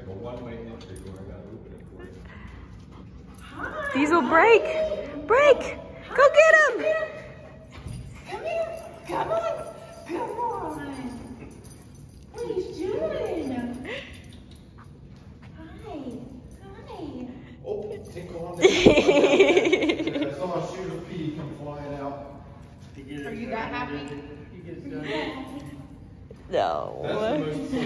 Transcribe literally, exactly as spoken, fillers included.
but one way entry door. I gotta open it for you. Hi. These will break. Break. Hi. Go get them. Come here. Come on. Come on. What are you doing? Hi. Hi. Oh, tinkle on the I saw a shoe of pee come flying out. Are you that happy? No. That's the most